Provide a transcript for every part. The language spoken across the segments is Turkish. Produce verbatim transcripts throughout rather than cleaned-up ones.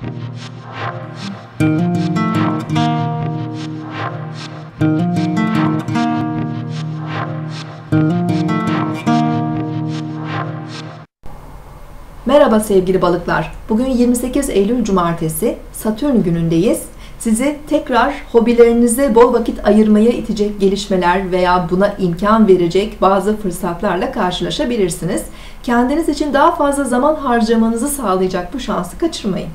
Merhaba sevgili balıklar. Bugün yirmi sekiz Eylül Cumartesi, Satürn günündeyiz. Sizi tekrar hobilerinize bol vakit ayırmaya itecek gelişmeler veya buna imkan verecek bazı fırsatlarla karşılaşabilirsiniz. Kendiniz için daha fazla zaman harcamanızı sağlayacak bu şansı kaçırmayın.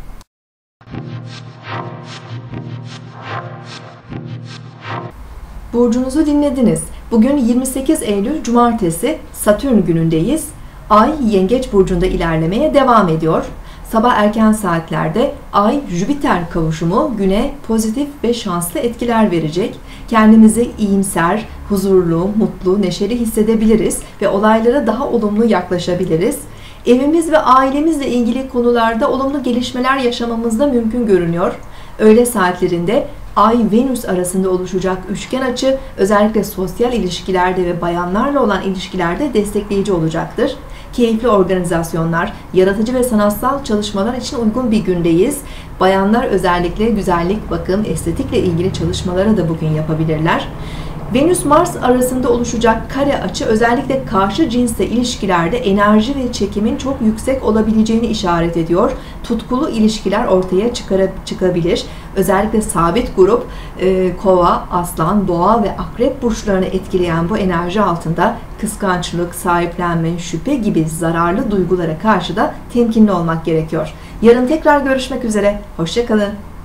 Burcunuzu dinlediniz. Bugün yirmi sekiz Eylül Cumartesi, Satürn günündeyiz. Ay Yengeç burcunda ilerlemeye devam ediyor. Sabah erken saatlerde Ay-Jüpiter kavuşumu güne pozitif ve şanslı etkiler verecek. Kendimizi iyimser, huzurlu, mutlu, neşeli hissedebiliriz ve olaylara daha olumlu yaklaşabiliriz. Evimiz ve ailemizle ilgili konularda olumlu gelişmeler yaşamamız da mümkün görünüyor. Öğle saatlerinde Ay-Venüs arasında oluşacak üçgen açı özellikle sosyal ilişkilerde ve bayanlarla olan ilişkilerde destekleyici olacaktır. Keyifli organizasyonlar, yaratıcı ve sanatsal çalışmalar için uygun bir gündeyiz. Bayanlar özellikle güzellik, bakım, estetikle ilgili çalışmaları da bugün yapabilirler. Venüs-Mars arasında oluşacak kare açı özellikle karşı cinsle ilişkilerde enerji ve çekimin çok yüksek olabileceğini işaret ediyor. Tutkulu ilişkiler ortaya çıkabilir. Özellikle sabit grup, e, Kova, Aslan, Boğa ve Akrep burçlarını etkileyen bu enerji altında kıskançlık, sahiplenme, şüphe gibi zararlı duygulara karşı da temkinli olmak gerekiyor. Yarın tekrar görüşmek üzere. Hoşça kalın.